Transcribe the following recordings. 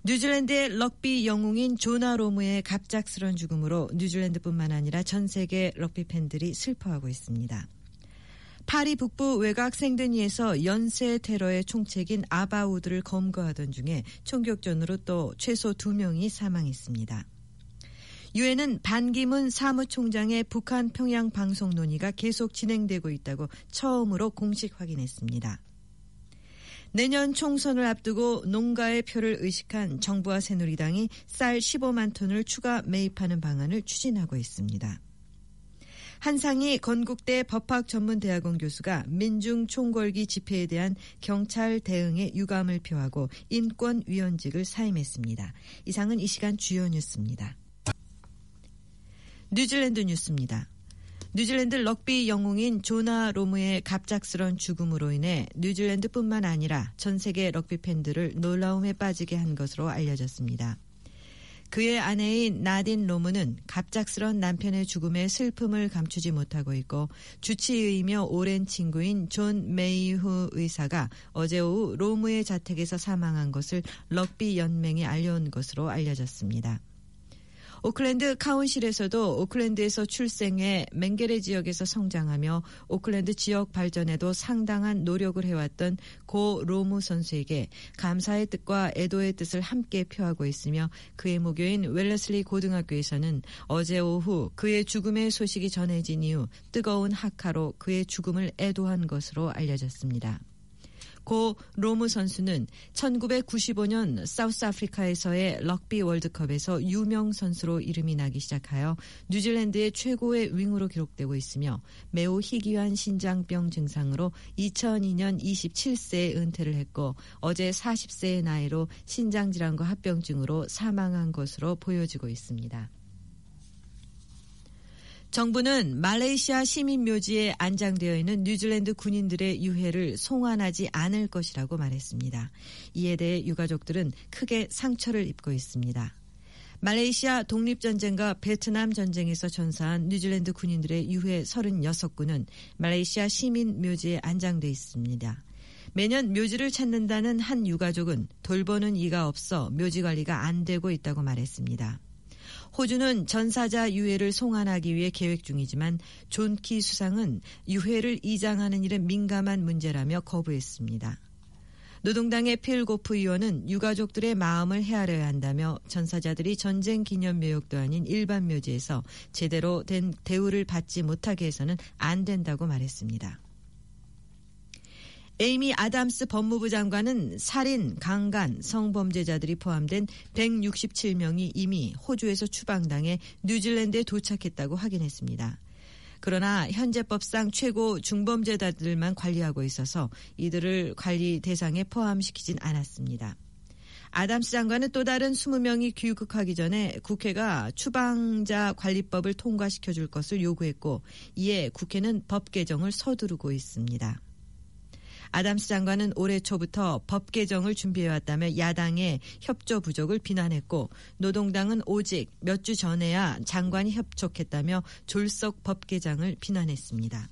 뉴질랜드의 럭비 영웅인 조나 로무의 갑작스런 죽음으로 뉴질랜드뿐만 아니라 전 세계 럭비 팬들이 슬퍼하고 있습니다. 파리 북부 외곽 생드니에서 연쇄 테러의 총책인 아바우드를 검거하던 중에 총격전으로 또 최소 2명이 사망했습니다. 유엔은 반기문 사무총장의 북한 평양 방송 논의가 계속 진행되고 있다고 처음으로 공식 확인했습니다. 내년 총선을 앞두고 농가의 표를 의식한 정부와 새누리당이 쌀 15만 톤을 추가 매입하는 방안을 추진하고 있습니다. 한상희 건국대 법학전문대학원 교수가 민중총궐기 집회에 대한 경찰 대응에 유감을 표하고 인권위원직을 사임했습니다. 이상은 이 시간 주요 뉴스입니다. 뉴질랜드 뉴스입니다. 뉴질랜드 럭비 영웅인 조나 로무의 갑작스런 죽음으로 인해 뉴질랜드뿐만 아니라 전 세계 럭비 팬들을 놀라움에 빠지게 한 것으로 알려졌습니다. 그의 아내인 나딘 로무는 갑작스런 남편의 죽음에 슬픔을 감추지 못하고 있고 주치의이며 오랜 친구인 존 메이후 의사가 어제 오후 로무의 자택에서 사망한 것을 럭비 연맹에 알려온 것으로 알려졌습니다. 오클랜드 카운실에서도 오클랜드에서 출생해 맹게레 지역에서 성장하며 오클랜드 지역 발전에도 상당한 노력을 해왔던 고 로무 선수에게 감사의 뜻과 애도의 뜻을 함께 표하고 있으며 그의 모교인 웰러슬리 고등학교에서는 어제 오후 그의 죽음의 소식이 전해진 이후 뜨거운 학화로 그의 죽음을 애도한 것으로 알려졌습니다. 고 로무 선수는 1995년 사우스아프리카에서의 럭비 월드컵에서 유명 선수로 이름이 나기 시작하여 뉴질랜드의 최고의 윙으로 기록되고 있으며 매우 희귀한 신장병 증상으로 2002년 27세에 은퇴를 했고 어제 40세의 나이로 신장질환과 합병증으로 사망한 것으로 보여지고 있습니다. 정부는 말레이시아 시민묘지에 안장되어 있는 뉴질랜드 군인들의 유해를 송환하지 않을 것이라고 말했습니다. 이에 대해 유가족들은 크게 상처를 입고 있습니다. 말레이시아 독립전쟁과 베트남 전쟁에서 전사한 뉴질랜드 군인들의 유해 36구는 말레이시아 시민묘지에 안장돼 있습니다. 매년 묘지를 찾는다는 한 유가족은 돌보는 이가 없어 묘지 관리가 안 되고 있다고 말했습니다. 호주는 전사자 유해를 송환하기 위해 계획 중이지만 존키 수상은 유해를 이장하는 일은 민감한 문제라며 거부했습니다. 노동당의 필 고프 의원은 유가족들의 마음을 헤아려야 한다며 전사자들이 전쟁 기념 묘역도 아닌 일반 묘지에서 제대로 된 대우를 받지 못하게 해서는 안 된다고 말했습니다. 에이미 아담스 법무부 장관은 살인, 강간, 성범죄자들이 포함된 167명이 이미 호주에서 추방당해 뉴질랜드에 도착했다고 확인했습니다. 그러나 현재법상 최고 중범죄자들만 관리하고 있어서 이들을 관리 대상에 포함시키진 않았습니다. 아담스 장관은 또 다른 20명이 귀국하기 전에 국회가 추방자 관리법을 통과시켜줄 것을 요구했고 이에 국회는 법 개정을 서두르고 있습니다. 아담스 장관은 올해 초부터 법 개정을 준비해왔다며 야당의 협조 부족을 비난했고 노동당은 오직 몇 주 전에야 장관이 협촉했다며 졸속 법 개정을 비난했습니다.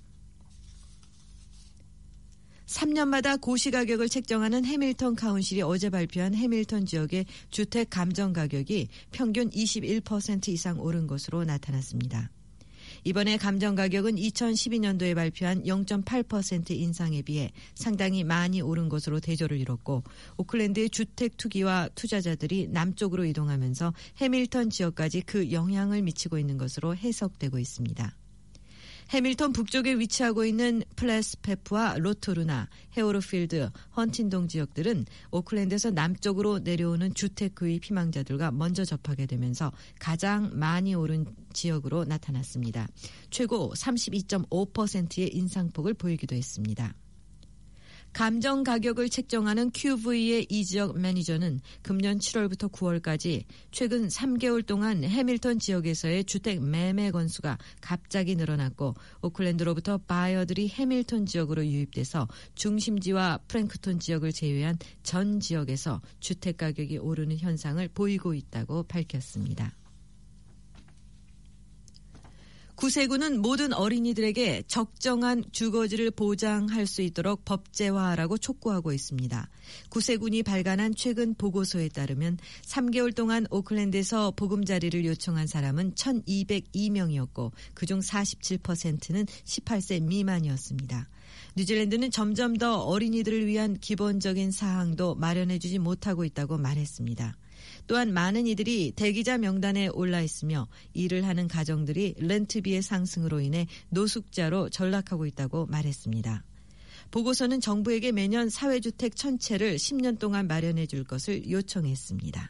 3년마다 고시가격을 책정하는 해밀턴 카운실이 어제 발표한 해밀턴 지역의 주택 감정 가격이 평균 21% 이상 오른 것으로 나타났습니다. 이번에 감정 가격은 2012년도에 발표한 0.8% 인상에 비해 상당히 많이 오른 것으로 대조를 이뤘고 오클랜드의 주택 투기와 투자자들이 남쪽으로 이동하면서 해밀턴 지역까지 그 영향을 미치고 있는 것으로 해석되고 있습니다. 해밀턴 북쪽에 위치하고 있는 플래스페프와 로토루나, 헤오로필드, 헌틴동 지역들은 오클랜드에서 남쪽으로 내려오는 주택 구입 희망자들과 먼저 접하게 되면서 가장 많이 오른 지역으로 나타났습니다. 최고 32.5%의 인상폭을 보이기도 했습니다. 감정 가격을 책정하는 QV의 이 지역 매니저는 금년 7월부터 9월까지 최근 3개월 동안 해밀턴 지역에서의 주택 매매 건수가 갑자기 늘어났고 오클랜드로부터 바이어들이 해밀턴 지역으로 유입돼서 중심지와 프랭크톤 지역을 제외한 전 지역에서 주택 가격이 오르는 현상을 보이고 있다고 밝혔습니다. 구세군은 모든 어린이들에게 적정한 주거지를 보장할 수 있도록 법제화하라고 촉구하고 있습니다. 구세군이 발간한 최근 보고서에 따르면 3개월 동안 오클랜드에서 보금자리를 요청한 사람은 1,202명이었고 그중 47%는 18세 미만이었습니다. 뉴질랜드는 점점 더 어린이들을 위한 기본적인 사항도 마련해주지 못하고 있다고 말했습니다. 또한 많은 이들이 대기자 명단에 올라 있으며 일을 하는 가정들이 렌트비의 상승으로 인해 노숙자로 전락하고 있다고 말했습니다. 보고서는 정부에게 매년 사회주택 1,000채를 10년 동안 마련해 줄 것을 요청했습니다.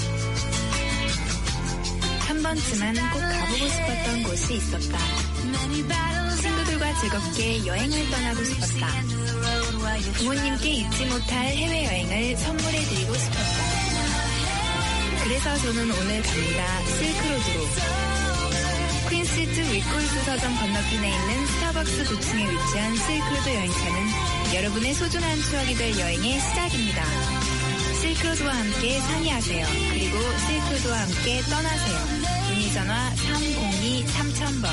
한 번쯤은 꼭 가보고 싶었던 곳이 있었다. 친구들과 즐겁게 여행을 떠나고 싶었다. 부모님께 잊지 못할 해외여행을 선물해드리고 싶었다. 그래서 저는 오늘 갑니다. 실크로드로. 퀸스트 위콜스 서점 건너편에 있는 스타벅스 도층에 위치한 실크로드 여행차는 여러분의 소중한 추억이 될 여행의 시작입니다. 실크로드와 함께 상의하세요. 그리고 실크로드와 함께 떠나세요. 문의전화 302-3000번.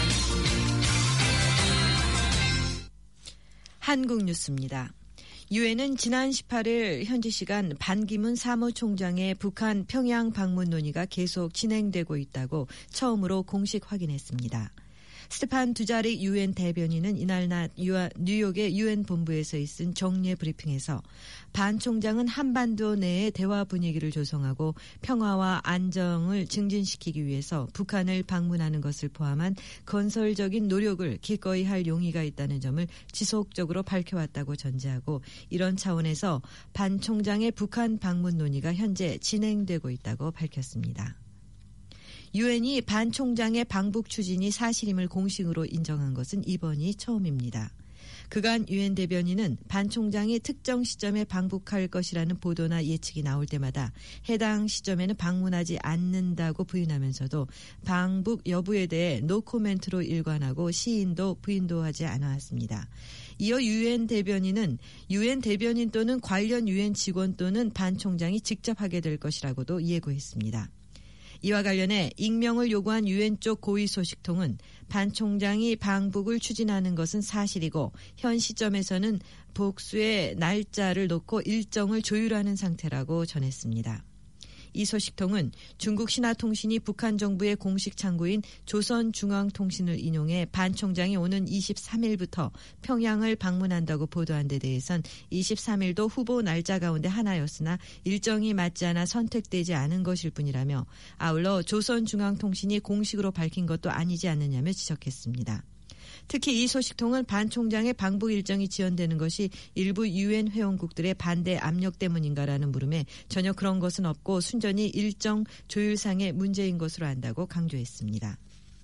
한국 뉴스입니다. 유엔은 지난 18일 현지 시간 반기문 사무총장의 북한 평양 방문 논의가 계속 진행되고 있다고 처음으로 공식 확인했습니다. 스테판 두자릭 유엔 대변인은 이날 낮 뉴욕의 유엔 본부에서 있은 정례 브리핑에서 반 총장은 한반도 내의 대화 분위기를 조성하고 평화와 안정을 증진시키기 위해서 북한을 방문하는 것을 포함한 건설적인 노력을 기꺼이 할 용의가 있다는 점을 지속적으로 밝혀왔다고 전제하고 이런 차원에서 반 총장의 북한 방문 논의가 현재 진행되고 있다고 밝혔습니다. 유엔이 반 총장의 방북 추진이 사실임을 공식으로 인정한 것은 이번이 처음입니다. 그간 유엔 대변인은 반 총장이 특정 시점에 방북할 것이라는 보도나 예측이 나올 때마다 해당 시점에는 방문하지 않는다고 부인하면서도 방북 여부에 대해 노코멘트로 일관하고 시인도 부인도 하지 않았습니다. 이어 유엔 대변인은 유엔 대변인 또는 관련 유엔 직원 또는 반 총장이 직접 하게 될 것이라고도 예고했습니다. 이와 관련해 익명을 요구한 유엔 쪽 고위 소식통은 반 총장이 방북을 추진하는 것은 사실이고 현 시점에서는 복수의 날짜를 놓고 일정을 조율하는 상태라고 전했습니다. 이 소식통은 중국 신화통신이 북한 정부의 공식 창구인 조선중앙통신을 인용해 반 총장이 오는 23일부터 평양을 방문한다고 보도한 데 대해선 23일도 후보 날짜 가운데 하나였으나 일정이 맞지 않아 선택되지 않은 것일 뿐이라며 아울러 조선중앙통신이 공식으로 밝힌 것도 아니지 않느냐며 지적했습니다. 특히 이 소식통은 반 총장의 방북 일정이 지연되는 것이 일부 유엔 회원국들의 반대 압력 때문인가라는 물음에 전혀 그런 것은 없고 순전히 일정 조율상의 문제인 것으로 안다고 강조했습니다.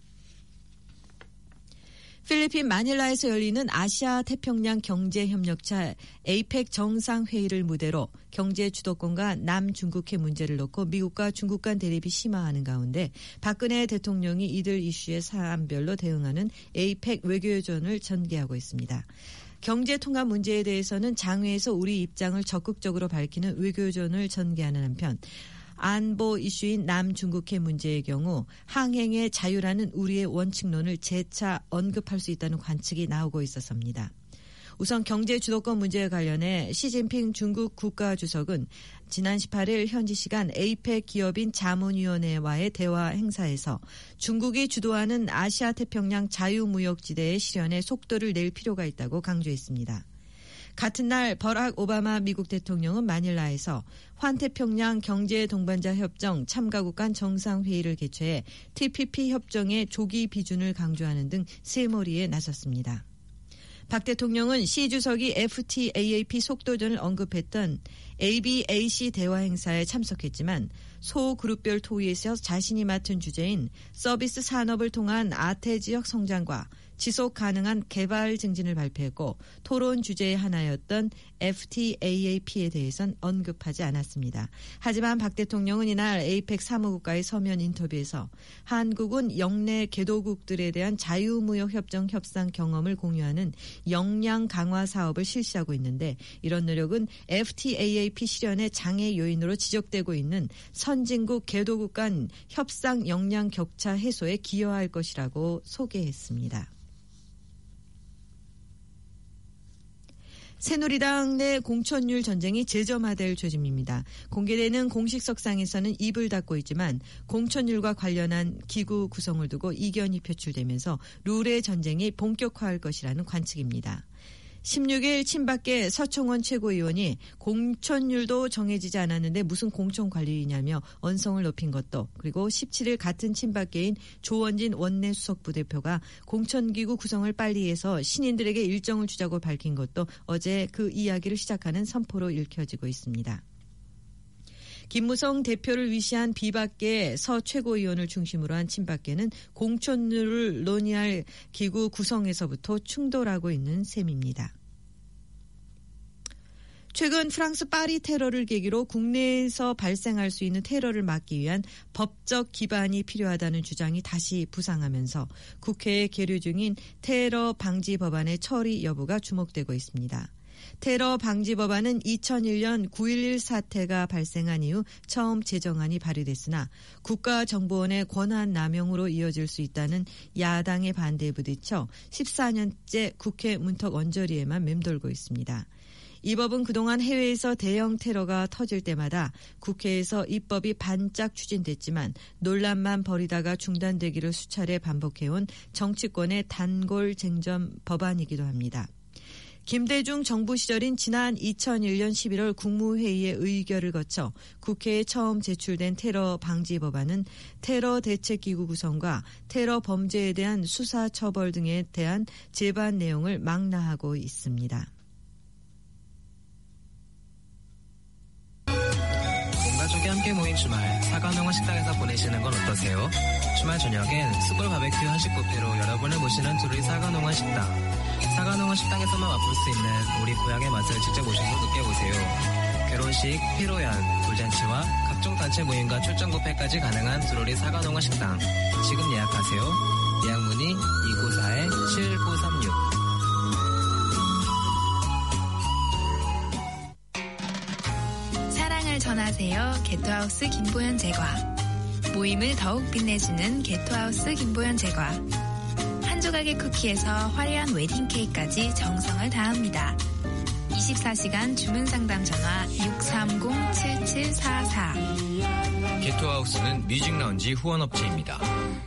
필리핀 마닐라에서 열리는 아시아 태평양 경제협력체 APEC 정상회의를 무대로 경제 주도권과 남중국해 문제를 놓고 미국과 중국 간 대립이 심화하는 가운데 박근혜 대통령이 이들 이슈에 사안별로 대응하는 APEC 외교전을 전개하고 있습니다. 경제통합 문제에 대해서는 장외에서 우리 입장을 적극적으로 밝히는 외교전을 전개하는 한편 안보 이슈인 남중국해 문제의 경우 항행의 자유라는 우리의 원칙론을 재차 언급할 수 있다는 관측이 나오고 있어서입니다. 우선 경제 주도권 문제에 관련해 시진핑 중국 국가주석은 지난 18일 현지 시간 APEC 기업인 자문위원회와의 대화 행사에서 중국이 주도하는 아시아 태평양 자유무역지대의 실현에 속도를 낼 필요가 있다고 강조했습니다. 같은 날 버락 오바마 미국 대통령은 마닐라에서 환태평양 경제동반자 협정 참가국 간 정상회의를 개최해 TPP 협정의 조기 비준을 강조하는 등 세머리에 나섰습니다. 박 대통령은 시 주석이 FTAAP 속도전을 언급했던 ABAC 대화 행사에 참석했지만 소그룹별 토의에서 자신이 맡은 주제인 서비스 산업을 통한 아태 지역 성장과 지속 가능한 개발 증진을 발표했고 토론 주제의 하나였던 FTAAP에 대해선 언급하지 않았습니다. 하지만 박 대통령은 이날 APEC 사무국과의 서면 인터뷰에서 한국은 영내 개도국들에 대한 자유무역협정 협상 경험을 공유하는 역량 강화 사업을 실시하고 있는데 이런 노력은 FTAAP 실현의 장애 요인으로 지적되고 있는 선진국 개도국 간 협상 역량 격차 해소에 기여할 것이라고 소개했습니다. 새누리당 내 공천률 전쟁이 재점화될 조짐입니다. 공개되는 공식석상에서는 입을 닫고 있지만 공천률과 관련한 기구 구성을 두고 이견이 표출되면서 룰의 전쟁이 본격화할 것이라는 관측입니다. 16일 친박계 서청원 최고위원이 공천률도 정해지지 않았는데 무슨 공천관리냐며 언성을 높인 것도 그리고 17일 같은 친박계인 조원진 원내 수석부대표가 공천기구 구성을 빨리 해서 신인들에게 일정을 주자고 밝힌 것도 어제 그 이야기를 시작하는 선포로 읽혀지고 있습니다. 김무성 대표를 위시한 비박계 서 최고위원을 중심으로 한 친박계는 공천률을 논의할 기구 구성에서부터 충돌하고 있는 셈입니다. 최근 프랑스 파리 테러를 계기로 국내에서 발생할 수 있는 테러를 막기 위한 법적 기반이 필요하다는 주장이 다시 부상하면서 국회에 계류 중인 테러 방지 법안의 처리 여부가 주목되고 있습니다. 테러 방지 법안은 2001년 9.11 사태가 발생한 이후 처음 제정안이 발의됐으나 국가정보원의 권한 남용으로 이어질 수 있다는 야당의 반대에 부딪혀 14년째 국회 문턱 언저리에만 맴돌고 있습니다. 이 법은 그동안 해외에서 대형 테러가 터질 때마다 국회에서 입법이 반짝 추진됐지만 논란만 벌이다가 중단되기를 수차례 반복해온 정치권의 단골 쟁점 법안이기도 합니다. 김대중 정부 시절인 지난 2001년 11월 국무회의의 의결을 거쳐 국회에 처음 제출된 테러 방지 법안은 테러 대책기구 구성과 테러 범죄에 대한 수사 처벌 등에 대한 제반 내용을 망라하고 있습니다. 가족이 함께 모인 주말 사과농원 식당에서 보내시는 건 어떠세요? 주말 저녁엔 숯불 바베큐 한식 뷔페로 여러분을 모시는 두루리 사과농원 식당. 사과농원 식당에서만 맛볼 수 있는 우리 고향의 맛을 직접 오셔서 느껴보세요. 결혼식, 피로연, 돌잔치와 각종 단체 모임과 출장 뷔페까지 가능한 두루리 사과농원 식당. 지금 예약하세요. 예약 문의 294-7936. 전하세요. 게토하우스 김보연 제과. 모임을 더욱 빛내주는 게토하우스 김보연 제과. 한 조각의 쿠키에서 화려한 웨딩 케이크까지 정성을 다합니다. 24시간 주문 상담 전화 630-7744. 게토하우스는 뮤직라운지 후원업체입니다.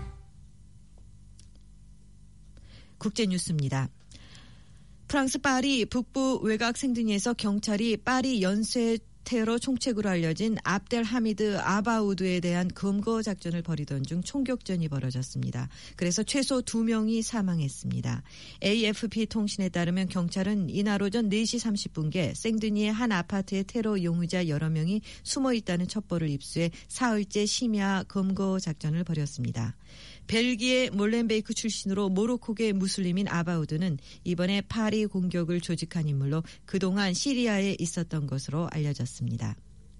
국제뉴스입니다. 프랑스 파리 북부 외곽 생드니에서 경찰이 파리 연쇄 테러 총책으로 알려진 압델 하미드 아바우드에 대한 검거 작전을 벌이던 중 총격전이 벌어졌습니다. 그래서 최소 2명이 사망했습니다. AFP 통신에 따르면 경찰은 이날 오전 4시 30분께 생드니의 한 아파트에 테러 용의자 여러 명이 숨어 있다는 첩보를 입수해 사흘째 심야 검거 작전을 벌였습니다. 벨기에 몰렌베이크 출신으로 모로코계 무슬림인 아바우드는 이번에 파리 공격을 조직한 인물로 그동안 시리아에 있었던 것으로 알려졌습니다.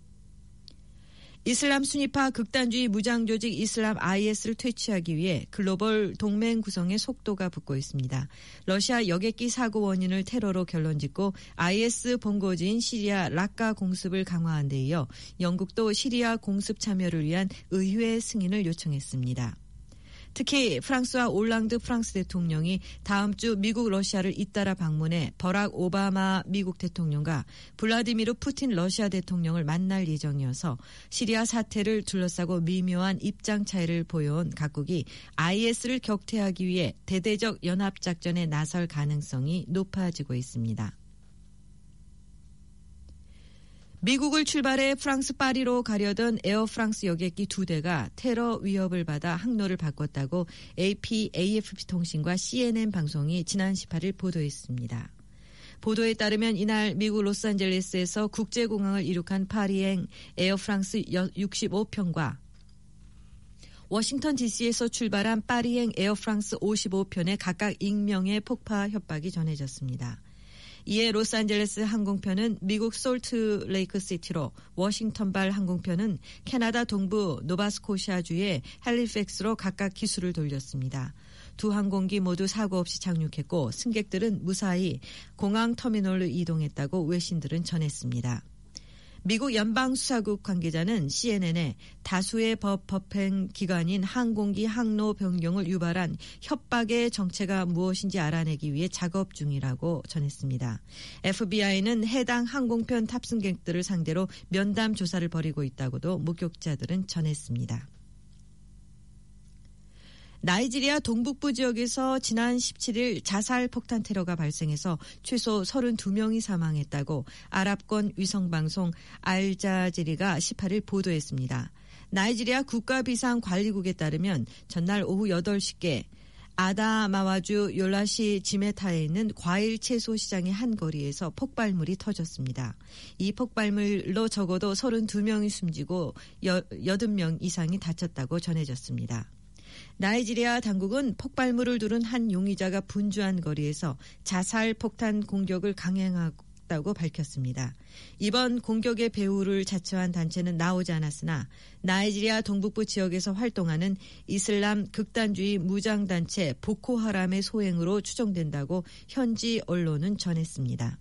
이슬람 순위파 극단주의 무장조직 이슬람 IS를 퇴치하기 위해 글로벌 동맹 구성에 속도가 붙고 있습니다. 러시아 여객기 사고 원인을 테러로 결론짓고 IS 본거지인 시리아 라카 공습을 강화한 데 이어 영국도 시리아 공습 참여를 위한 의회 승인을 요청했습니다. 특히 프랑스와 올랑드 프랑스 대통령이 다음 주 미국 러시아를 잇따라 방문해 버락 오바마 미국 대통령과 블라디미르 푸틴 러시아 대통령을 만날 예정이어서 시리아 사태를 둘러싸고 미묘한 입장 차이를 보여온 각국이 IS를 격퇴하기 위해 대대적 연합작전에 나설 가능성이 높아지고 있습니다. 미국을 출발해 프랑스 파리로 가려던 에어프랑스 여객기 2대가 테러 위협을 받아 항로를 바꿨다고 AP, AFP 통신과 CNN 방송이 지난 18일 보도했습니다. 보도에 따르면 이날 미국 로스앤젤레스에서 국제공항을 이륙한 파리행 에어프랑스 65편과 워싱턴 DC에서 출발한 파리행 에어프랑스 55편의 각각 익명의 폭파 협박이 전해졌습니다. 이에 로스앤젤레스 항공편은 미국 솔트레이크 시티로, 워싱턴발 항공편은 캐나다 동부 노바스코시아주의 핼리팩스로 각각 기수를 돌렸습니다. 두 항공기 모두 사고 없이 착륙했고 승객들은 무사히 공항 터미널로 이동했다고 외신들은 전했습니다. 미국 연방수사국 관계자는 CNN에 다수의 법행 기관인 항공기 항로 변경을 유발한 협박의 정체가 무엇인지 알아내기 위해 작업 중이라고 전했습니다. FBI는 해당 항공편 탑승객들을 상대로 면담 조사를 벌이고 있다고도 목격자들은 전했습니다. 나이지리아 동북부 지역에서 지난 17일 자살 폭탄 테러가 발생해서 최소 32명이 사망했다고 아랍권 위성방송 알자지리가 18일 보도했습니다. 나이지리아 국가비상관리국에 따르면 전날 오후 8시께 아다마와주 요라시 지메타에 있는 과일 채소 시장의 한 거리에서 폭발물이 터졌습니다. 이 폭발물로 적어도 32명이 숨지고 80명 이상이 다쳤다고 전해졌습니다. 나이지리아 당국은 폭발물을 두른 한 용의자가 분주한 거리에서 자살 폭탄 공격을 강행했다고 밝혔습니다. 이번 공격의 배후를 자처한 단체는 나오지 않았으나 나이지리아 동북부 지역에서 활동하는 이슬람 극단주의 무장단체 보코하람의 소행으로 추정된다고 현지 언론은 전했습니다.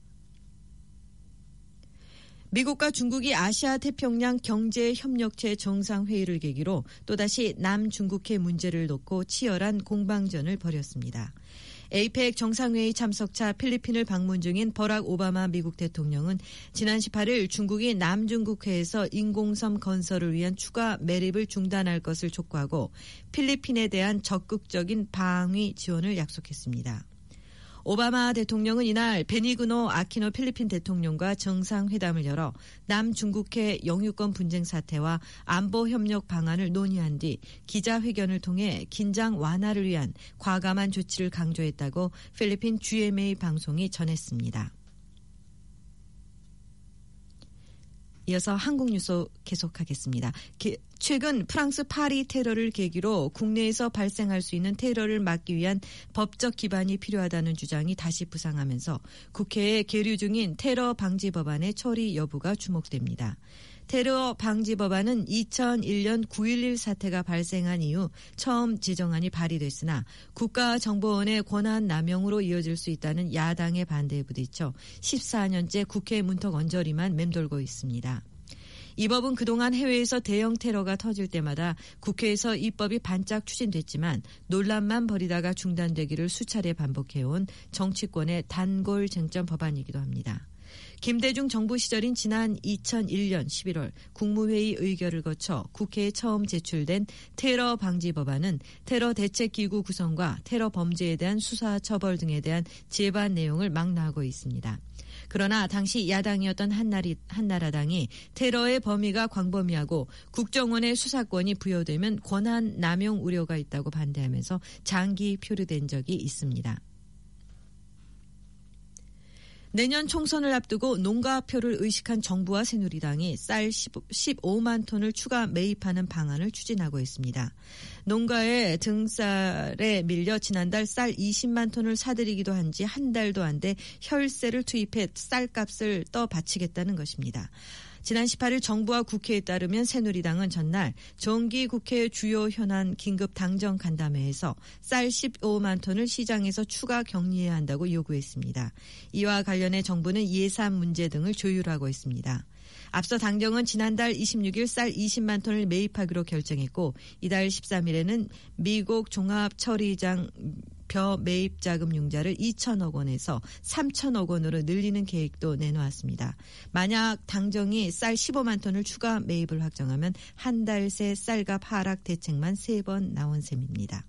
미국과 중국이 아시아 태평양 경제협력체 정상회의를 계기로 또다시 남중국해 문제를 놓고 치열한 공방전을 벌였습니다. 에이펙 정상회의 참석차 필리핀을 방문 중인 버락 오바마 미국 대통령은 지난 18일 중국이 남중국해에서 인공섬 건설을 위한 추가 매립을 중단할 것을 촉구하고 필리핀에 대한 적극적인 방위 지원을 약속했습니다. 오바마 대통령은 이날 베니그노 아키노 필리핀 대통령과 정상회담을 열어 남중국해 영유권 분쟁 사태와 안보 협력 방안을 논의한 뒤 기자회견을 통해 긴장 완화를 위한 과감한 조치를 강조했다고 필리핀 GMA 방송이 전했습니다. 이어서 한국 뉴스 계속하겠습니다. 최근 프랑스 파리 테러를 계기로 국내에서 발생할 수 있는 테러를 막기 위한 법적 기반이 필요하다는 주장이 다시 부상하면서 국회에 계류 중인 테러 방지 법안의 처리 여부가 주목됩니다. 테러 방지 법안은 2001년 9.11 사태가 발생한 이후 처음 제정안이 발의됐으나 국가정보원의 권한 남용으로 이어질 수 있다는 야당의 반대에 부딪혀 14년째 국회 문턱 언저리만 맴돌고 있습니다. 이 법은 그동안 해외에서 대형 테러가 터질 때마다 국회에서 입법이 반짝 추진됐지만 논란만 벌이다가 중단되기를 수차례 반복해온 정치권의 단골 쟁점 법안이기도 합니다. 김대중 정부 시절인 지난 2001년 11월 국무회의 의결을 거쳐 국회에 처음 제출된 테러 방지 법안은 테러 대책기구 구성과 테러 범죄에 대한 수사 처벌 등에 대한 제반 내용을 망라하고 있습니다. 그러나 당시 야당이었던 한나라당이 테러의 범위가 광범위하고 국정원의 수사권이 부여되면 권한 남용 우려가 있다고 반대하면서 장기 표류된 적이 있습니다. 내년 총선을 앞두고 농가표를 의식한 정부와 새누리당이 쌀 15만 톤을 추가 매입하는 방안을 추진하고 있습니다. 농가의 등쌀에 밀려 지난달 쌀 20만 톤을 사들이기도 한 지 한 달도 안 돼 혈세를 투입해 쌀값을 떠바치겠다는 것입니다. 지난 18일 정부와 국회에 따르면 새누리당은 전날 정기국회 주요 현안 긴급 당정 간담회에서 쌀 15만 톤을 시장에서 추가 격리해야 한다고 요구했습니다. 이와 관련해 정부는 예산 문제 등을 조율하고 있습니다. 앞서 당정은 지난달 26일 쌀 20만 톤을 매입하기로 결정했고 이달 13일에는 미국 종합처리장 벼 매입 자금 융자를 2천억 원에서 3천억 원으로 늘리는 계획도 내놓았습니다. 만약 당정이 쌀 15만 톤을 추가 매입을 확정하면 한 달 새 쌀값 하락 대책만 3번 나온 셈입니다.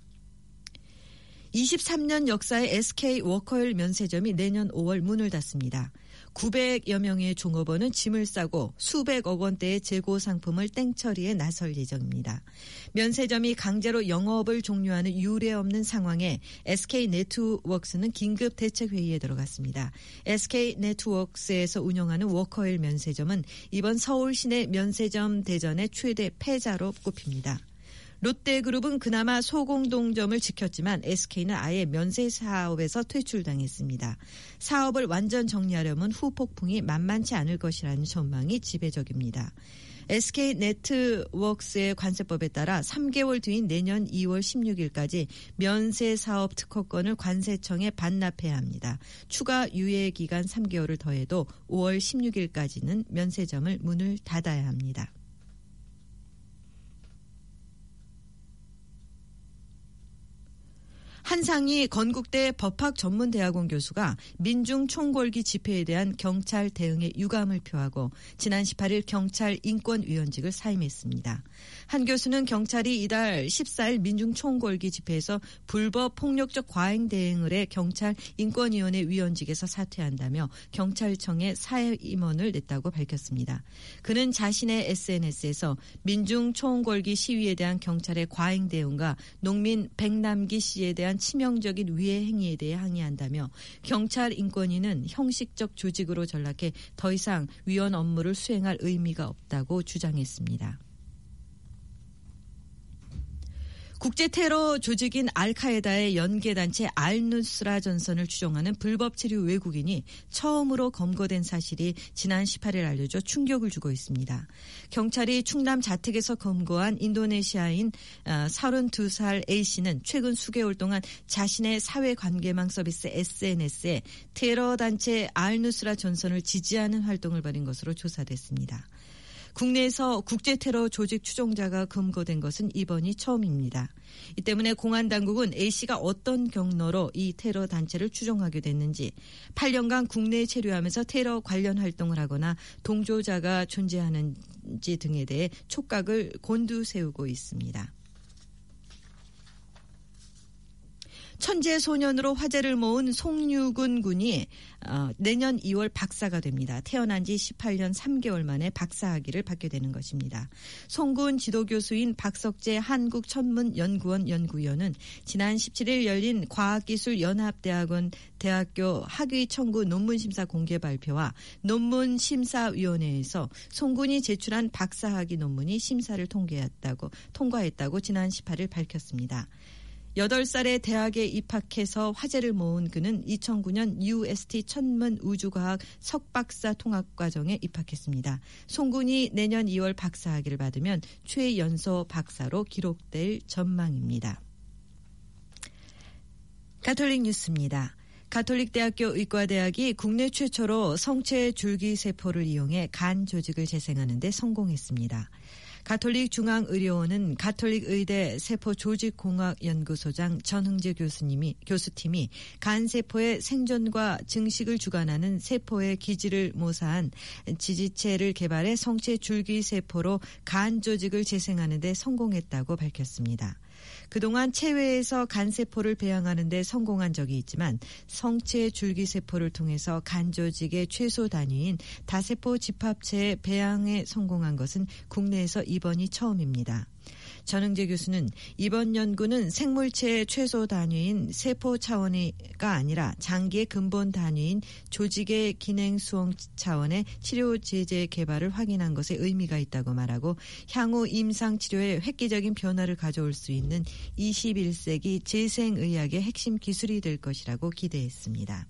23년 역사의 SK 워커힐 면세점이 내년 5월 문을 닫습니다. 900여 명의 종업원은 짐을 싸고 수백억 원대의 재고 상품을 땡처리에 나설 예정입니다. 면세점이 강제로 영업을 종료하는 유례 없는 상황에 SK네트워크스는 긴급 대책회의에 들어갔습니다. SK네트워크스에서 운영하는 워커힐 면세점은 이번 서울 시내 면세점 대전의 최대 패자로 꼽힙니다. 롯데그룹은 그나마 소공동점을 지켰지만 SK는 아예 면세 사업에서 퇴출당했습니다. 사업을 완전 정리하려면 후폭풍이 만만치 않을 것이라는 전망이 지배적입니다. SK네트워크스의 관세법에 따라 3개월 뒤인 내년 2월 16일까지 면세 사업 특허권을 관세청에 반납해야 합니다. 추가 유예 기간 3개월을 더해도 5월 16일까지는 면세점을 문을 닫아야 합니다. 한상희 건국대 법학전문대학원 교수가 민중총궐기 집회에 대한 경찰 대응에 유감을 표하고 지난 18일 경찰 인권위원직을 사임했습니다. 한 교수는 경찰이 이달 14일 민중총궐기 집회에서 불법 폭력적 과잉 대응을 해 경찰 인권위원회 위원직에서 사퇴한다며 경찰청에 사임원을 냈다고 밝혔습니다. 그는 자신의 SNS에서 민중총궐기 시위에 대한 경찰의 과잉 대응과 농민 백남기 씨에 대한 치명적인 위해 행위에 대해 항의한다며 경찰 인권위는 형식적 조직으로 전락해 더 이상 위원 업무를 수행할 의미가 없다고 주장했습니다. 국제테러 조직인 알카에다의 연계단체 알누스라 전선을 추종하는 불법 체류 외국인이 처음으로 검거된 사실이 지난 18일 알려져 충격을 주고 있습니다. 경찰이 충남 자택에서 검거한 인도네시아인 32살 A씨는 최근 수개월 동안 자신의 사회관계망 서비스 SNS에 테러단체 알누스라 전선을 지지하는 활동을 벌인 것으로 조사됐습니다. 국내에서 국제테러 조직 추종자가 검거된 것은 이번이 처음입니다. 이 때문에 공안당국은 A씨가 어떤 경로로 이 테러 단체를 추종하게 됐는지, 8년간 국내에 체류하면서 테러 관련 활동을 하거나 동조자가 존재하는지 등에 대해 촉각을 곤두세우고 있습니다. 천재소년으로 화제를 모은 송유근 군이 내년 2월 박사가 됩니다. 태어난 지 18년 3개월 만에 박사학위를 받게 되는 것입니다. 송군 지도교수인 박석재 한국천문연구원 연구위원은 지난 17일 열린 과학기술연합대학원 대학교 학위 청구 논문심사 공개 발표와 논문심사위원회에서 송군이 제출한 박사학위 논문이 심사를 통과했다고 지난 18일 밝혔습니다. 8살에 대학에 입학해서 화제를 모은 그는 2009년 UST 천문우주과학 석박사 통합과정에 입학했습니다. 송군이 내년 2월 박사학위를 받으면 최연소 박사로 기록될 전망입니다. 가톨릭 뉴스입니다. 가톨릭대학교 의과대학이 국내 최초로 성체 줄기세포를 이용해 간 조직을 재생하는 데 성공했습니다. 가톨릭 중앙의료원은 가톨릭 의대 세포조직공학연구소장 전흥재 교수팀이 간세포의 생존과 증식을 주관하는 세포의 기질을 모사한 지지체를 개발해 성체 줄기세포로 간 조직을 재생하는 데 성공했다고 밝혔습니다. 그동안 체외에서 간세포를 배양하는 데 성공한 적이 있지만 성체 줄기세포를 통해서 간 조직의 최소 단위인 다세포 집합체의 배양에 성공한 것은 국내에서 이번이 처음입니다. 전흥재 교수는 이번 연구는 생물체의 최소 단위인 세포 차원이가 아니라 장기의 근본 단위인 조직의 기능 수용 차원의 치료 제제 개발을 확인한 것에 의미가 있다고 말하고 향후 임상 치료에 획기적인 변화를 가져올 수 있는 21세기 재생의학의 핵심 기술이 될 것이라고 기대했습니다.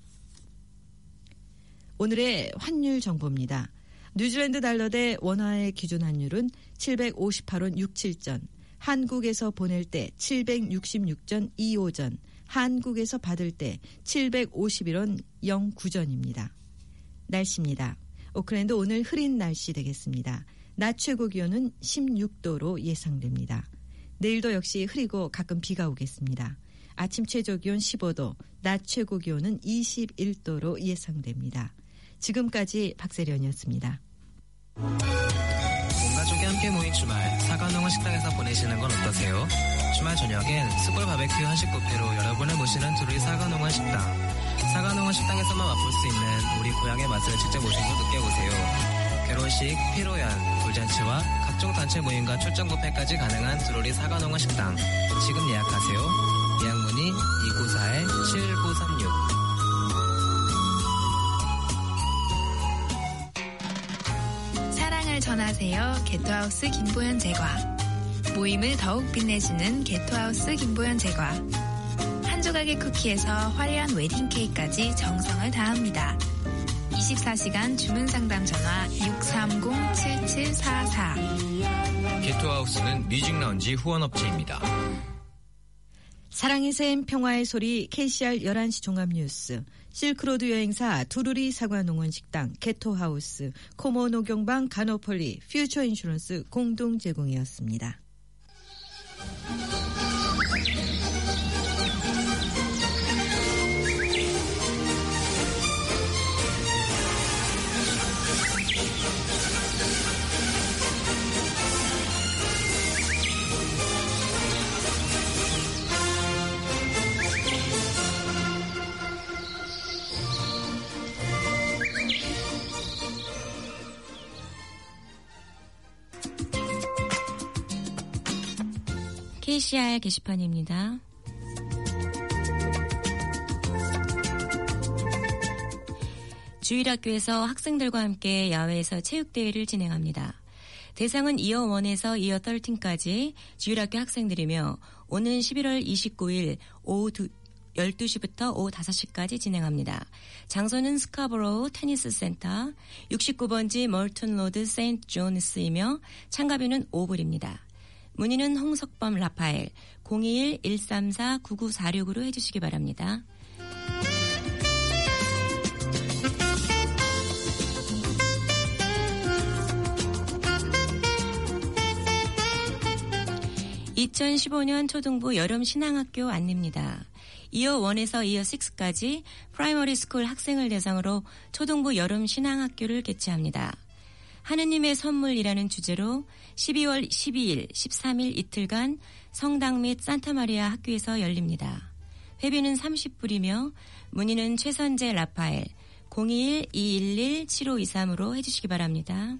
오늘의 환율 정보입니다. 뉴질랜드 달러 대 원화의 기준 환율은 758원 67전, 한국에서 보낼 때 766전 25전, 한국에서 받을 때 751원 09전입니다. 날씨입니다. 오클랜드 오늘 흐린 날씨 되겠습니다. 낮 최고 기온은 16도로 예상됩니다. 내일도 역시 흐리고 가끔 비가 오겠습니다. 아침 최저 기온 15도, 낮 최고 기온은 21도로 예상됩니다. 지금까지 박세련이었습니다. 온 가족이 함께 모인 주말, 사과농원 식당에서 보내시는 건 어떠세요? 주말 저녁엔 숯불 바베큐 한식 뷔페로 여러분을 모시는 두루이 사과농원 식당. 사과농원 식당에서만 맛볼 수 있는 우리 고향의 맛을 직접 오셔서 느껴보세요. 결혼식, 피로연, 돌잔치와 각종 단체 모임과 출장 뷔페까지 가능한 두루리 사과농원 식당. 지금 예약하세요. 예약 문의 294-7936. 사랑을 전하세요. 게토하우스 김보현 제과. 모임을 더욱 빛내주는 게토하우스 김보연 제과. 한 조각의 쿠키에서 화려한 웨딩 케이크까지 정성을 다합니다. 24시간 주문 상담 전화 630-7744. 게토하우스는 뮤직라운지 후원업체입니다. 사랑의 샘 평화의 소리 KCR 11시 종합뉴스 실크로드 여행사 두루리 사과농원 식당 게토하우스 코모 녹용방 가노폴리 퓨처인슈런스 공동 제공이었습니다. KCR 게시판입니다. 주일학교에서 학생들과 함께 야외에서 체육대회를 진행합니다. 대상은 이어 1에서 이어 13까지 주일학교 학생들이며 오는 11월 29일 오후 12시부터 오후 5시까지 진행합니다. 장소는 스카버로우 테니스 센터 69번지 멀튼 로드 세인트 존스이며 참가비는 5불입니다. 문의는 홍석범 라파엘 021-134-9946으로 해주시기 바랍니다. (2015년) 초등부 여름 신앙학교 안내입니다. 이어 1에서 이어 6까지 프라이머리 스쿨 학생을 대상으로 초등부 여름 신앙학교를 개최합니다. 하느님의 선물이라는 주제로 12월 12일, 13일 이틀간 성당 및 산타마리아 학교에서 열립니다. 회비는 30불이며 문의는 최선재 라파엘 021-211-7523으로 해주시기 바랍니다.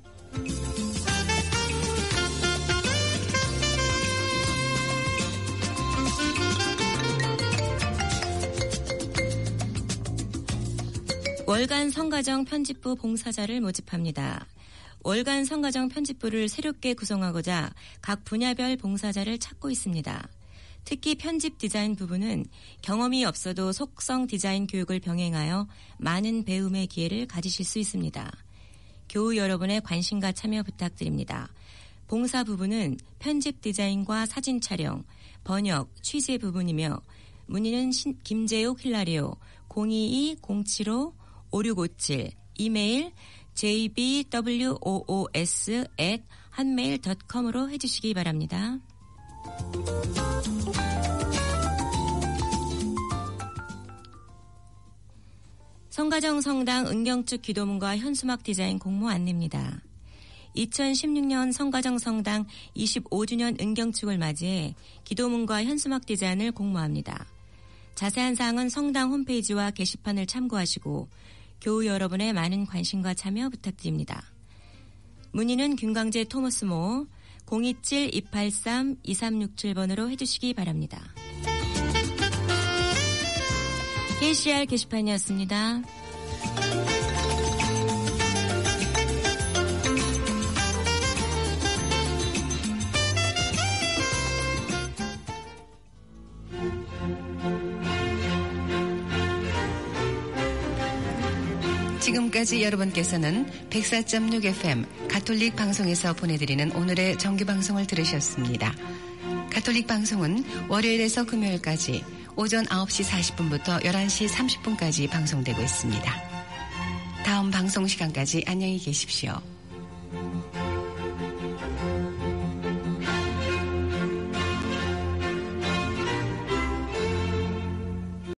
월간 성가정 편집부 봉사자를 모집합니다. 월간 성가정 편집부를 새롭게 구성하고자 각 분야별 봉사자를 찾고 있습니다. 특히 편집 디자인 부분은 경험이 없어도 속성 디자인 교육을 병행하여 많은 배움의 기회를 가지실 수 있습니다. 교우 여러분의 관심과 참여 부탁드립니다. 봉사 부분은 편집 디자인과 사진 촬영, 번역, 취재 부분이며 문의는 김재욱 힐라리오 022-075-5657 이메일 jbwoos@hotmail.com으로 해주시기 바랍니다. 성가정 성당 은경축 기도문과 현수막 디자인 공모 안내입니다. 2016년 성가정 성당 25주년 은경축을 맞이해 기도문과 현수막 디자인을 공모합니다. 자세한 사항은 성당 홈페이지와 게시판을 참고하시고 교우 여러분의 많은 관심과 참여 부탁드립니다. 문의는 김광재 토머스모 027-283-2367번으로 해주시기 바랍니다. KCR 게시판이었습니다. 지금까지 여러분께서는 104.6 FM 가톨릭 방송에서 보내드리는 오늘의 정규방송을 들으셨습니다. 가톨릭 방송은 월요일에서 금요일까지 오전 9시 40분부터 11시 30분까지 방송되고 있습니다. 다음 방송 시간까지 안녕히 계십시오.